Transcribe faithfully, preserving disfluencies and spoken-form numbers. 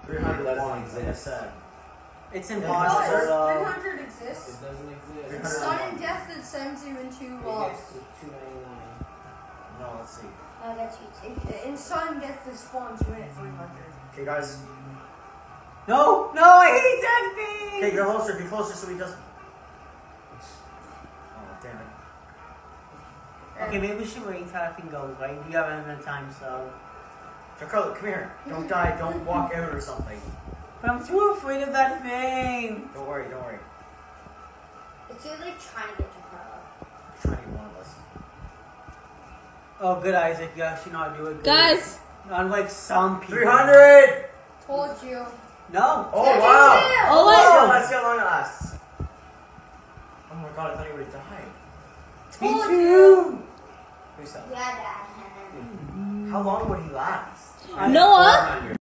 three hundred doesn't exist. It's No, impossible. three though. hundred exists. It doesn't exist. three It's hundred. sudden death that sends you into It uh, gets to two ninety-nine. No, let's see. Oh, that's you too. in, in sudden death that spawns you in at three hundred. Okay, guys. No, no, I hate that thing. Okay, get closer, get closer so he doesn't. Oh, damn it. Okay, maybe we should wait until that thing goes, right? You have another time, so. Giancarlo, come here. Don't die. Don't walk out or something. But I'm too afraid of that thing. Don't worry, don't worry. It's you like trying to get to Carlo. I'm trying to get one of us. Oh, good, Isaac. You actually know how to do it. Good. Guys. Unlike some people. three hundred! Told you. No. Oh, Yeah, wow! yeah. Oh, Let's wait. go, let's see how long it lasts. Oh my god, I thought you would have died. Me Told too. Who's that? Yeah, Dad. How long would he last? I'm Noah? at four hundred.